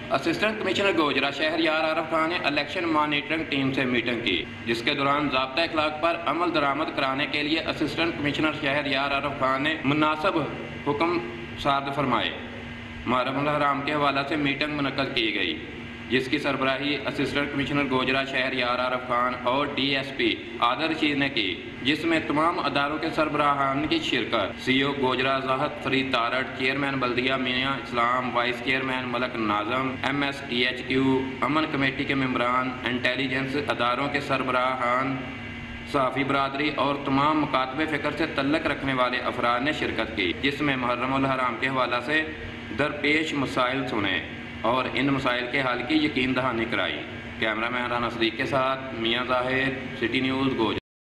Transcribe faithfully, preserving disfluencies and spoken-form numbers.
Assistant commissioner Gojra Shahryar Arif Khan ने election monitoring team से meeting की, जिसके दौरान ज़ाब्ता अखलाक पर अमल दरामद कराने के लिए असिस्टेंट कमिश्नर शहरयार आरफ खान ने मुनासिब हुक्म साद फरमाए। मुहर्रम उल हराम के हवाले से मीटिंग मुनक्कद की गई, जिसकी सरबराही असिस्टेंट कमिश्नर गोजरा शहरयार आरफ खान और डी एस पी आदर रशीद ने की, जिसमें तमाम अदारों के सरबराहान की शिरकत C O Gojra Zahid Farid Tarar, chairman बल्दिया Mian Islam, vice chairman Malik Nazim, M S T H Q, Aman committee के मेम्बरान, इंटेलिजेंस अदारों के सरबराहान, सहाफ़ी बरदरी और तमाम मुकातबे फ़िक्र से तल्लक रखने वाले अफराद ने शिरकत की, जिसमें मुहर्रम उल हराम के हवाले से दरपेश मसाइल सुने और इन मसाइल के हल की यकीन दहानी कराई। कैमरा मैन राना सदीक के साथ मियाँ ज़ाहिर, सिटी न्यूज़ गोजरा।